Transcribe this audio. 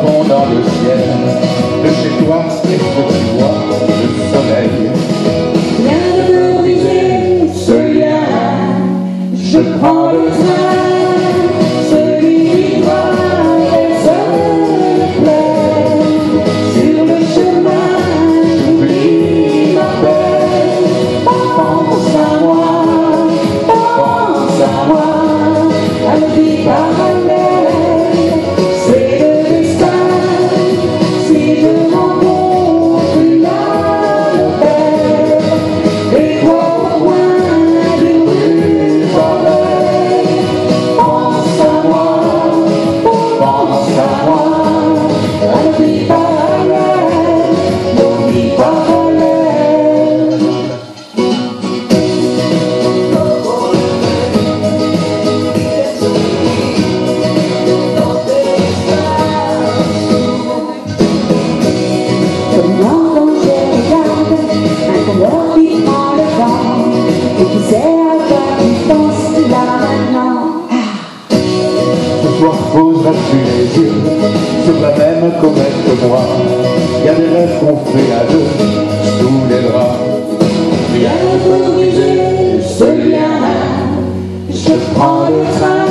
fond dans le ciel. De chez toi, est-ce que tu vois le soleil? Viens de briser ce lien, je prends le train, celui qui va et se plaît. Sur le chemin, j'oublie ma peine. Pense à moi, à la vie parallèle. C'est le destin, si je rencontre la belle. Et toi au coin d'une rue forêt. Pense à moi, à la vie parallèle, nos vies parallèles. Qui prend le vent et qui sait à quoi tu penses là maintenant. Ce soir poseras-tu les yeux sur la même comète que moi? Y a des rêves qu'on fait à deux sous les draps. Viens pour briser ce lien, je prends le train.